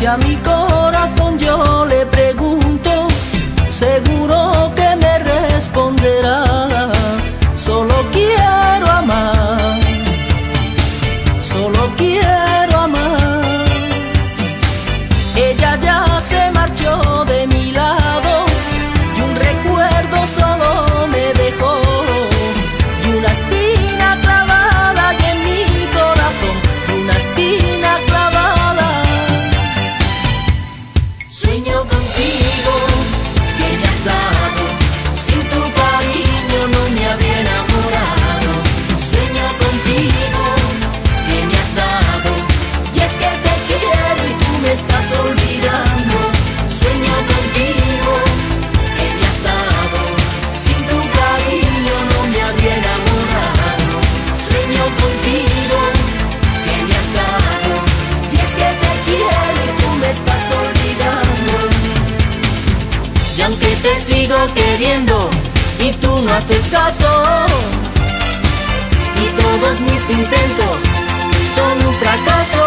Si a mi corazón yo le pregunto, seguro que me responderá: solo quiero amar, solo quiero amar. Ella ya se marchó de mi lado y un recuerdo solo me dejó, y una espina clavada y en mi corazón, y una espina clavada. Sueño contigo, que me has dado, sin tu cariño no me habría enamorado. Sueño contigo, que me has dado, y es que te quiero y tú me estás olvidando. Sueño contigo, que me has dado, sin tu cariño no me habría enamorado. Sueño contigo, que me has dado, y es que te quiero y tú me estás olvidando. Y aunque te sigo queriendo y tú no haces caso, y todos mis intentos son un fracaso,